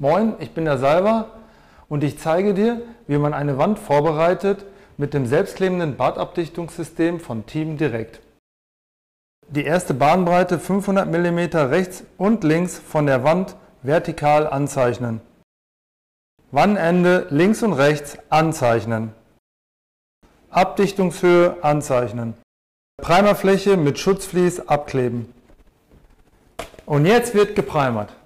Moin, ich bin der Salva und ich zeige dir, wie man eine Wand vorbereitet mit dem selbstklebenden Badabdichtungssystem von Team Direkt. Die erste Bahnbreite 500 mm rechts und links von der Wand vertikal anzeichnen. Wandende links und rechts anzeichnen. Abdichtungshöhe anzeichnen. Primerfläche mit Schutzvlies abkleben. Und jetzt wird geprimert.